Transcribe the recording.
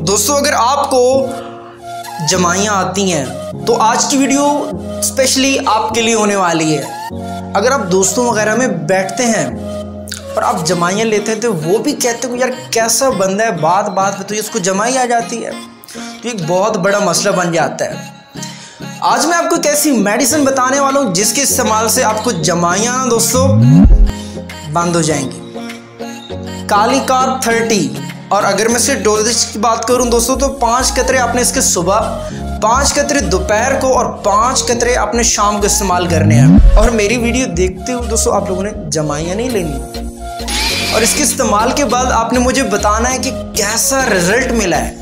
दोस्तों अगर आपको जमाइयाँ आती हैं तो आज की वीडियो स्पेशली आपके लिए होने वाली है। अगर आप दोस्तों वगैरह में बैठते हैं और आप जमाइयाँ लेते हैं तो वो भी कहते हो यार कैसा बंदा है, बात बात पे तो इसको जमाई आ जाती है, तो एक बहुत बड़ा मसला बन जाता है। आज मैं आपको एक ऐसी मेडिसिन बताने वाला हूँ जिसके इस्तेमाल से आपको जमाइयाँ ना दोस्तों बंद हो जाएंगी। Kali carb 30। और अगर मैं इसके डोजेज की बात करूं दोस्तों तो 5 कतरे आपने इसके सुबह, 5 कतरे दोपहर को और 5 कतरे आपने शाम को इस्तेमाल करने हैं। और मेरी वीडियो देखते हुए दोस्तों आप लोगों ने जमाइयाँ नहीं लेनी, और इसके इस्तेमाल के बाद आपने मुझे बताना है कि कैसा रिजल्ट मिला है।